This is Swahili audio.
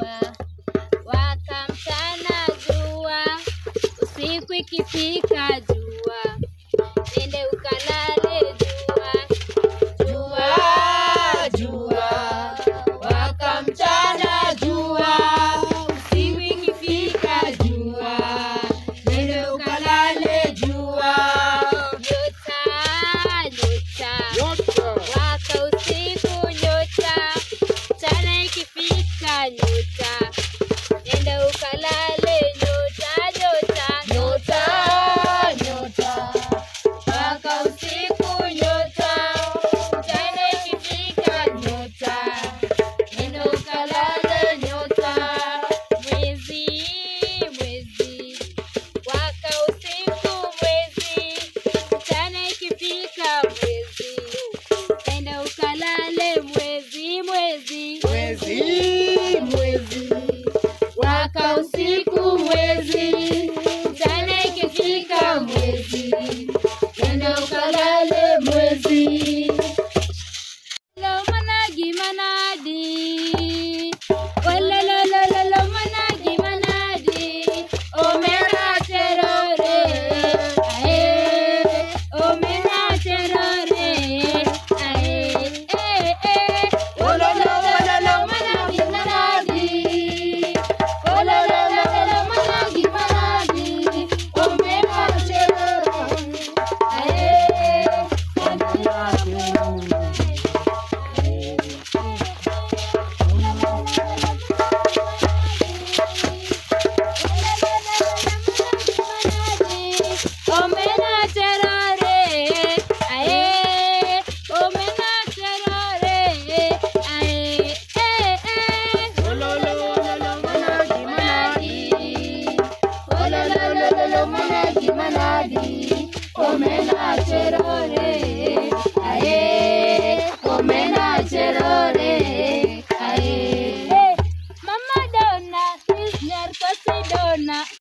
jua, waka mchana jua, usiku ikifika jua, nende ukalale jua, jua, jua, waka mchana jua, usiku ikifika jua, nende ukalale jua, nyota, waka usiku nyota, mchana ikifika nyota, nenda ukalale nyota, waka usiku nyota, mchana ikifika nyota, nenda ukalale nyota, mwezi, waka usiku mwezi, mchana ikifika mwezi, nenda ukalale mwezi, waka usiku mwezi, mchana ikifika mwezi, nenda ukalale mwezi. Lo managi manadi, lo managi manadi, omena terore, omena terore, lo managi manadi, lo managi manadi, omena terore.